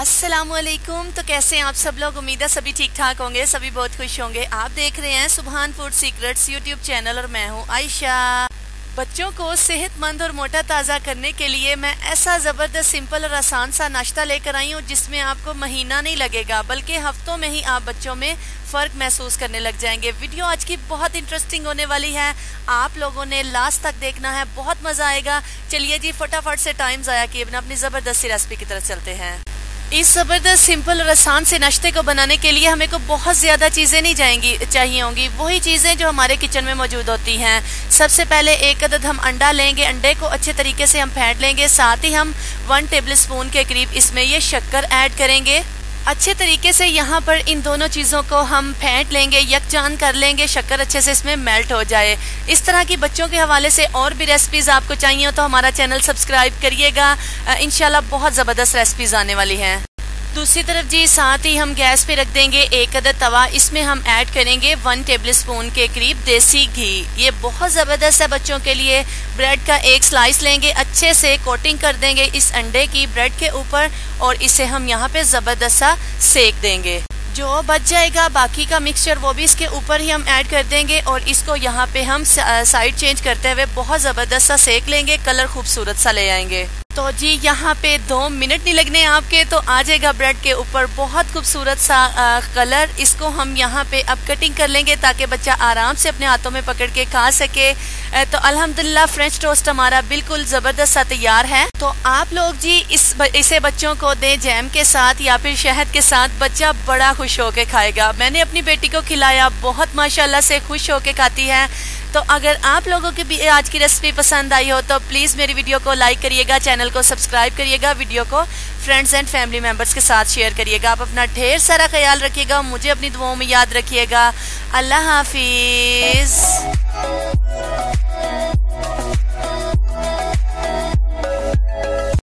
अस्सलामुअलैकुम। तो कैसे हैं आप सब लोग? उम्मीद है सभी ठीक ठाक होंगे, सभी बहुत खुश होंगे। आप देख रहे हैं सुभान फूड सीक्रेट्स यूट्यूब चैनल और मैं हूं आयशा। बच्चों को सेहतमंद और मोटा ताज़ा करने के लिए मैं ऐसा ज़बरदस्त सिंपल और आसान सा नाश्ता लेकर आई हूँ जिसमें आपको महीना नहीं लगेगा बल्कि हफ्तों में ही आप बच्चों में फ़र्क महसूस करने लग जाएंगे। वीडियो आज की बहुत इंटरेस्टिंग होने वाली है, आप लोगों ने लास्ट तक देखना है, बहुत मज़ा आएगा। चलिए जी फटाफट से टाइम ज़ाया किए बिना अपनी ज़बरदस्त सी रेसिपी की तरफ चलते हैं। इस ज़बरदस्त सिंपल और आसान से नाश्ते को बनाने के लिए हमें को बहुत ज़्यादा चीज़ें नहीं चाहिए होंगी, वही चीज़ें जो हमारे किचन में मौजूद होती हैं। सबसे पहले एक अदद हम अंडा लेंगे, अंडे को अच्छे तरीके से हम फेंट लेंगे। साथ ही हम 1 टेबलस्पून के करीब इसमें ये शक्कर ऐड करेंगे। अच्छे तरीके से यहाँ पर इन दोनों चीज़ों को हम फेंट लेंगे, यकजान कर लेंगे, शक्कर अच्छे से इसमें मेल्ट हो जाए। इस तरह की बच्चों के हवाले से और भी रेसिपीज़ आपको चाहिए हो तो हमारा चैनल सब्सक्राइब करिएगा, इंशाल्लाह बहुत ज़बरदस्त रेसिपीज़ आने वाली हैं। दूसरी तरफ जी साथ ही हम गैस पे रख देंगे एक अदद तवा, इसमें हम ऐड करेंगे 1 टेबलस्पून के करीब देसी घी। ये बहुत ज़बरदस्त है बच्चों के लिए। ब्रेड का एक स्लाइस लेंगे, अच्छे से कोटिंग कर देंगे इस अंडे की ब्रेड के ऊपर और इसे हम यहाँ पे ज़बरदस्त सा सेक देंगे। जो बच जाएगा बाकी का मिक्सचर वो भी इसके ऊपर ही हम ऐड कर देंगे और इसको यहाँ पे हम साइड चेंज करते हुए बहुत ज़बरदस्त सा सेक लेंगे, कलर खूबसूरत सा ले आएंगे। तो जी यहाँ पे 2 मिनट नहीं लगने आपके, तो आ जाएगा ब्रेड के ऊपर बहुत खूबसूरत सा कलर। इसको हम यहाँ पे अब कटिंग कर लेंगे ताकि बच्चा आराम से अपने हाथों में पकड़ के खा सके। तो अल्हम्दुलिल्लाह फ्रेंच टोस्ट हमारा बिल्कुल ज़बरदस्त सा तैयार है। तो आप लोग जी इसे बच्चों को दें जैम के साथ या फिर शहद के साथ, बच्चा बड़ा खुश होके खाएगा। मैंने अपनी बेटी को खिलाया, बहुत माशाल्लाह से खुश होके खाती है। तो अगर आप लोगों की भी आज की रेसिपी पसंद आई हो तो प्लीज़ मेरी वीडियो को लाइक करिएगा, चैनल को सब्सक्राइब करिएगा, वीडियो को फ्रेंड्स एंड फैमिली मेम्बर्स के साथ शेयर करिएगा। आप अपना ढेर सारा ख्याल रखिएगा, मुझे अपनी दुआओं में याद रखिएगा। अल्लाह हाफिज़।